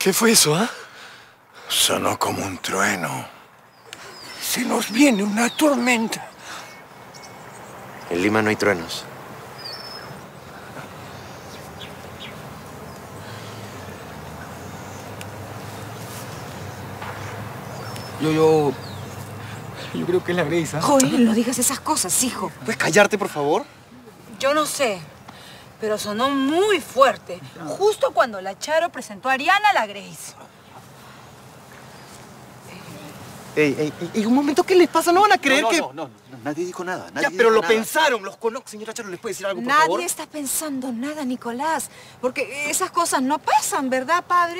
¿Qué fue eso, ah? Sonó como un trueno. Se nos viene una tormenta. En Lima no hay truenos. Yo creo que es la Grace, ¿ah? Joel, no digas esas cosas, hijo. ¿Puedes callarte, por favor? Yo no sé, pero sonó muy fuerte. Justo cuando la Charo presentó a Ariana a la Grace. Ey, un momento, ¿qué les pasa? ¿No van a creer que...? No, nadie dijo nada. Ya, pero lo pensaron, los conozco. Señora Charo, ¿les puede decir algo, por favor? Nadie está pensando nada, Nicolás. Porque esas cosas no pasan, ¿verdad, padre?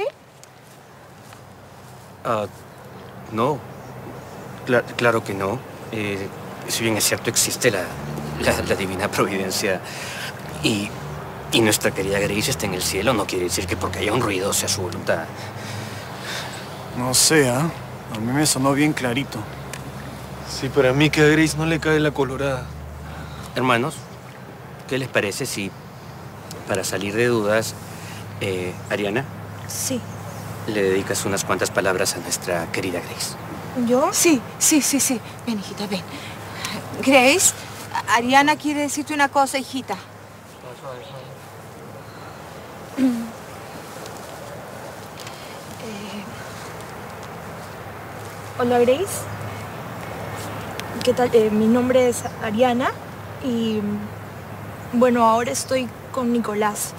No. Claro que no. Si bien es cierto, existe la divina providencia y nuestra querida Grace está en el cielo, no quiere decir que porque haya un ruido sea su voluntad. No sé, ¿ah? A mí me sonó bien clarito. Sí, para mí que a Grace no le cae la colorada. Hermanos, ¿qué les parece si, para salir de dudas, Ariana, Sí. le dedicas unas cuantas palabras a nuestra querida Grace? ¿Yo? Sí. Ven, hijita, ven. Grace, Ariana quiere decirte una cosa, hijita. Hola, Grace. ¿Qué tal? Mi nombre es Ariana y, bueno, ahora estoy con Nicolás.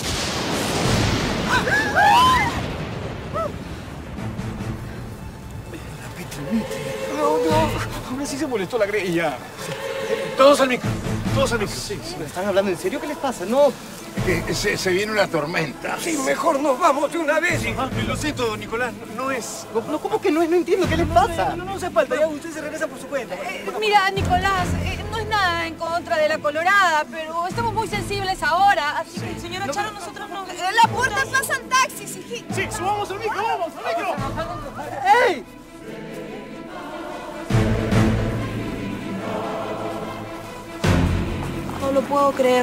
Ahora sí se molestó la Grace ya. Todos al micro. Sí. ¿Están hablando en serio? ¿Qué les pasa? No. Se viene una tormenta. Sí, mejor nos vamos de una vez. Lo siento, Nicolás, no es... No, ¿cómo que no es? No entiendo. ¿Qué les pasa? No hace falta, ya usted se regresa por su cuenta. Mira, Nicolás, no es nada en contra de la colorada, pero estamos muy sensibles ahora, así que, señora Charo, nosotros no... En la puerta pasan taxis, hijita. Sí, subamos al micro, vamos, al micro. ¡Ey! No lo puedo creer.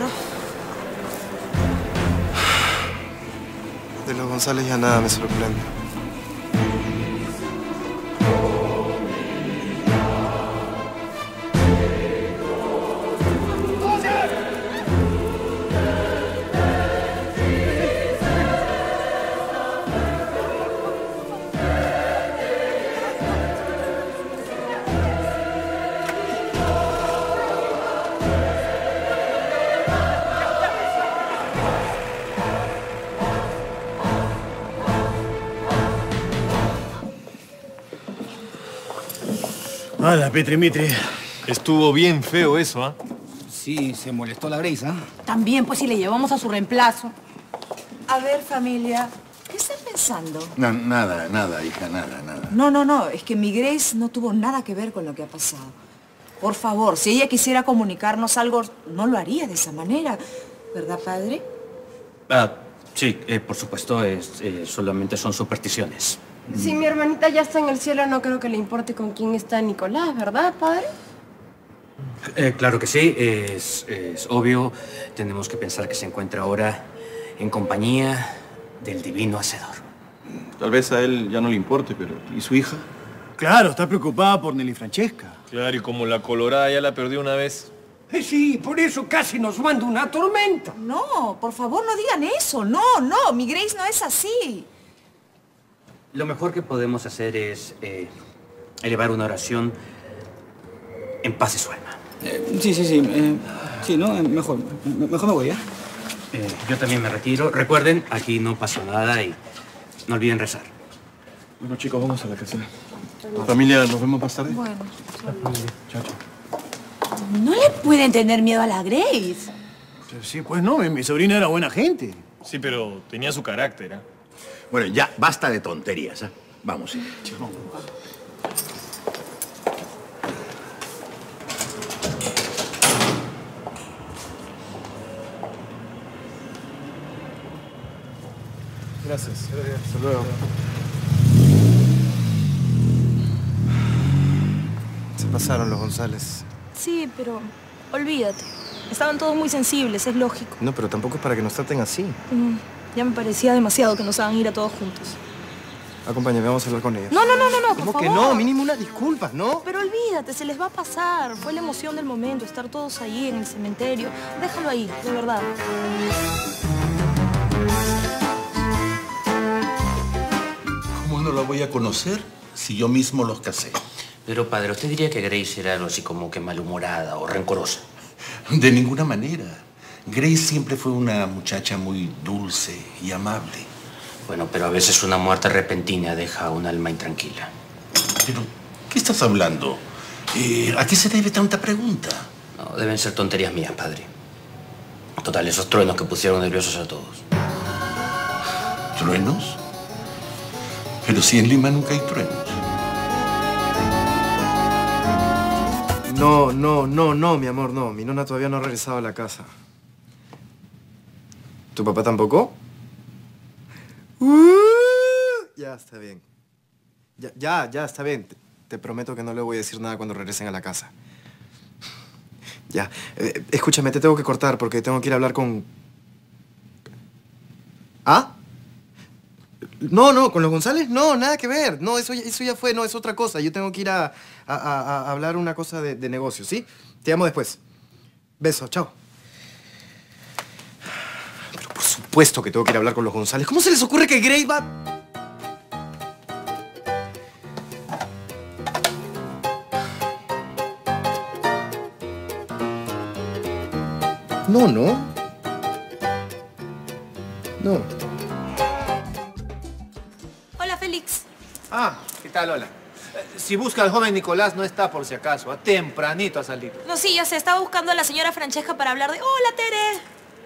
De los González ya nada me sorprende. Hola, Petri. Estuvo bien feo eso, ¿ah? Sí, se molestó la Grace, ¿ah? También, pues, si le llevamos a su reemplazo. A ver, familia, ¿qué están pensando? No, nada, hija, nada. No, es que mi Grace no tuvo nada que ver con lo que ha pasado. Por favor, si ella quisiera comunicarnos algo, no lo haría de esa manera. ¿Verdad, padre? Sí, por supuesto, solamente son supersticiones. Si mi hermanita ya está en el cielo, no creo que le importe con quién está Nicolás, ¿verdad, padre? Claro que sí, es obvio. Tenemos que pensar que se encuentra ahora en compañía del divino Hacedor. Tal vez a él ya no le importe, pero... ¿Y su hija? Claro, está preocupada por Nelly Francesca. Claro, y como la colorada ya la perdió una vez. Sí, por eso casi nos manda una tormenta. No, por favor, no digan eso. No, mi Grace no es así. Lo mejor que podemos hacer es elevar una oración en paz de su alma. Sí, no, mejor me voy, ¿eh? Yo también me retiro. Recuerden, aquí no pasó nada y no olviden rezar. Bueno, chicos, vamos a la casa. Familia, ¿nos vemos más tarde? Bueno, Chao. no le pueden tener miedo a la Grace. Sí, pues no, mi sobrina era buena gente. Sí, pero tenía su carácter, ¿ah? Bueno, ya, basta de tonterías, ¿eh? Vamos, Vamos. Gracias. Hasta luego. Se pasaron los González. Sí, pero olvídate. Estaban todos muy sensibles, es lógico. No, pero tampoco es para que nos traten así. Ya me parecía demasiado que nos hagan ir a todos juntos. Acompáñame, vamos a hablar con ellos. No, por ¿Cómo favor. que no? Mínimo unas disculpas, ¿no? Pero olvídate, se les va a pasar. Fue la emoción del momento, estar todos ahí en el cementerio. Déjalo ahí, de verdad. ¿Cómo no la voy a conocer si yo mismo los casé? Pero, padre, ¿usted diría que Grace era algo así como que malhumorada o rencorosa? De ninguna manera. Grace siempre fue una muchacha muy dulce y amable. Bueno, pero a veces una muerte repentina deja a un alma intranquila. Pero, ¿qué estás hablando? ¿A qué se debe tanta pregunta? No, deben ser tonterías mías, padre. Total, esos truenos que pusieron nerviosos a todos. ¿Truenos? Pero si en Lima nunca hay truenos. No, mi amor, no. Mi nona todavía no ha regresado a la casa. ¿Tu papá tampoco? Ya, está bien. Ya, está bien. Te prometo que no le voy a decir nada cuando regresen a la casa. Ya. Escúchame, te tengo que cortar porque tengo que ir a hablar con... ¿Ah? No, con los González no, nada que ver. No, eso ya fue, no, es otra cosa. Yo tengo que ir a hablar una cosa de negocio, ¿sí? Te llamo después. Beso, chao. Pero por supuesto que tengo que ir a hablar con los González. ¿Cómo se les ocurre que Grace va...? No. Hola, Félix. Ah, ¿qué tal, Lola? Si busca al joven Nicolás, no está por si acaso. Tempranito ha salido. No, sí, ya sé. Estaba buscando a la señora Francesca para hablar de... ¡Hola, Tere!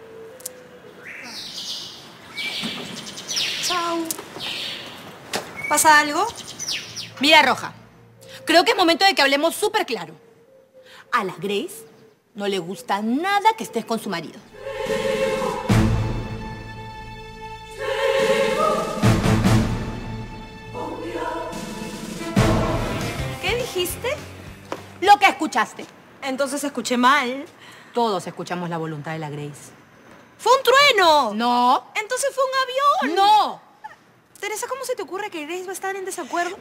Chao. ¿Pasa algo? Mira, Roja, creo que es momento de que hablemos súper claro. A la Grace no le gusta nada que estés con su marido. ¿Qué dijiste? Lo que escuchaste. Entonces escuché mal. Todos escuchamos la voluntad de la Grace. ¡Fue un trueno! No. Entonces fue un avión. No. Teresa, ¿cómo se te ocurre que Grace va a estar en desacuerdo?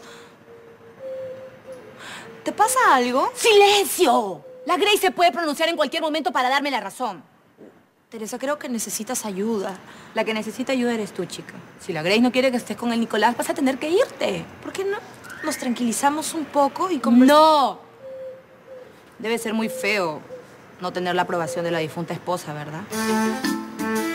¿Te pasa algo? ¡Silencio! La Grace se puede pronunciar en cualquier momento para darme la razón. Teresa, creo que necesitas ayuda. La que necesita ayuda eres tú, chica. Si la Grace no quiere que estés con el Nicolás, vas a tener que irte. ¿Por qué no nos tranquilizamos un poco y conversamos? ¡No! Debe ser muy feo no tener la aprobación de la difunta esposa, ¿verdad?